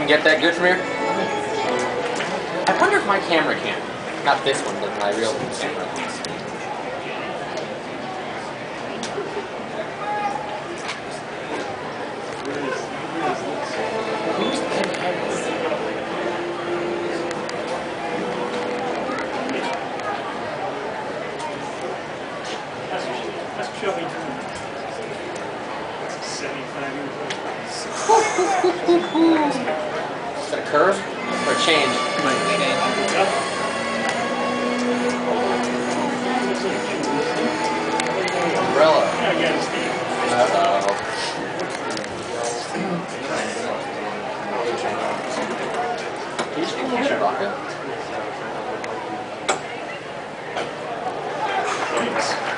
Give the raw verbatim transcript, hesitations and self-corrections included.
can get that good from here? I wonder if my camera can. Not this one, but my real camera. That's shoving seventy-five years old. Is that a curve or a change? Might change. Umbrella. Yeah, yeah, it's the- Uh-oh. Can you just pull the vodka? Thanks.